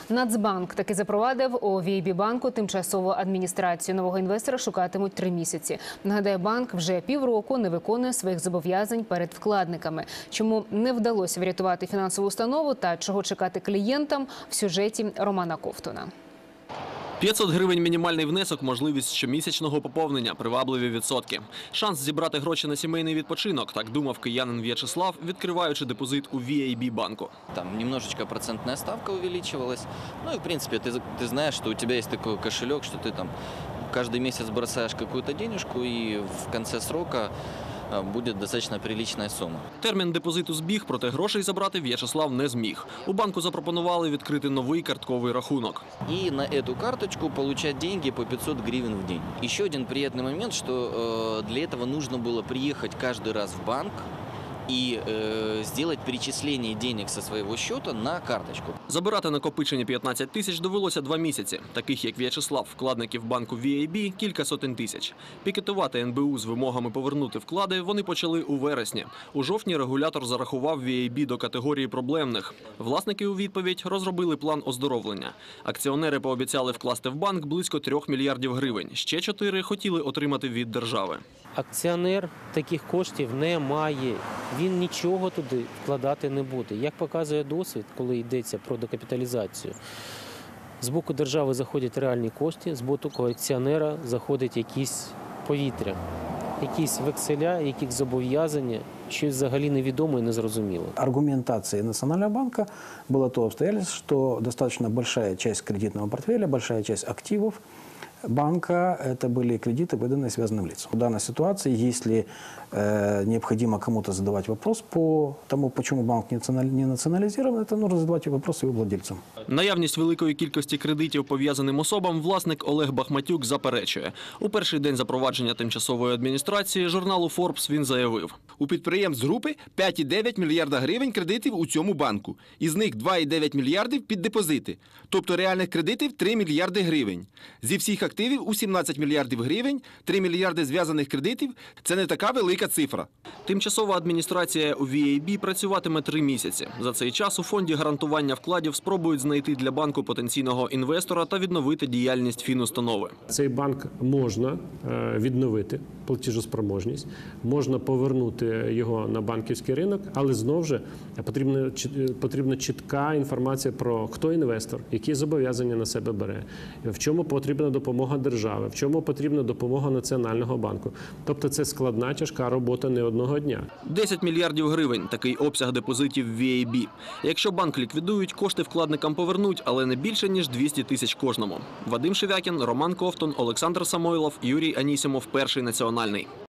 Нацбанк таки запровадив у VAB-банку тимчасову адміністрацію. Нового інвестора шукатимуть 3 місяці. Нагадаю, банк вже півроку не виконує своїх зобов'язань перед вкладниками. Чому не вдалося врятувати фінансову установу та чого чекати клієнтам в сюжеті Романа Ковтуна. 500 гривень мінімальний внесок, можливість щомісячного поповнення, привабливі відсотки. Шанс зібрати гроші на сімейний відпочинок, так думав киянин В'ячеслав, відкриваючи депозит у VAB-банку. Там немножечко процентная ставка увеличивалась. Ну и в принципе ты знаешь, что у тебя есть такой кошелек, что ты там каждый месяц бросаешь какую-то денежку и в конце срока буде достатньо прилична сума. Термін депозиту збіг, проте грошей забрати В'ячеслав не зміг. У банку запропонували відкрити новий картковий рахунок. И на эту карточку получать деньги по 500 гривен в день. Еще один приятный момент, что для этого нужно было приехать каждый раз в банк и сделать перечисление денег со своего счета на карточку. Забирати накопичені 15 тисяч довелося 2 місяці. Таких, як В'ячеслав, вкладників банку VAB – кілька сотень тисяч. Пікетувати НБУ з вимогами повернути вклади вони почали у вересні. У жовтні регулятор зарахував VAB до категорії проблемних. Власники у відповідь розробили план оздоровлення. Акціонери пообіцяли вкласти в банк близько 3 мільярдів гривень. Ще 4 хотіли отримати від держави. Акціонер таких коштів не має. Він нічого туди вкладати не буде. Як показує досвід, коли йдеться про докапіталізацію, з боку держави заходять реальні кошти, з боку акціонера заходить якісь повітря, якісь векселя, якісь зобов'язання, щось взагалі невідомо і незрозуміло. Аргументацией Национального банка было то обстоятельство, что достаточно большая часть кредитного портфеля, большая часть активов банка – это были кредиты, выданные связанным лицам. В данной ситуации, если необходимо кому-то задавать вопрос по тому, почему банк не национализирован, это нужно задавать вопрос его владельцам. Наявність великої кількості кредитів пов'язаним особам власник Олег Бахматюк заперечує. У перший день запровадження тимчасової адміністрації журналу Forbes він заявив: у підприємств групи 5,9 мільярда гривень кредитів у цьому банку. Із них 2,9 мільярдів під депозити. Тобто реальних кредитів 3 мільярди гривень. Зі всіх активів у 17 мільярдів гривень, 3 мільярди зв'язаних кредитів – це не така велика цифра. Тимчасова адміністрація у VAB працюватиме 3 місяці. За цей час у фонді гарантування вкладів спробують знайти для банку потенційного інвестора та відновити діяльність фінустанови. Цей банк можна відновити платіжоспроможність, можна повернути його на банківський ринок, але знову ж потрібна чітка інформація про хто інвестор, які зобов'язання на себе бере, в чому потрібна допомога держави, в чому потрібна допомога Національного банку. Тобто це складна, тяжка робота не одного дня. 10 мільярдів гривень – такий обсяг депозитів VAB. Якщо банк ліквідують, кошти вкладникам повернуть, але не більше, ніж 200 тисяч кожному. Вадим Шевякін, Роман Ковтун, Олександр Самойлов, Юрій Анісімов, Перший національний.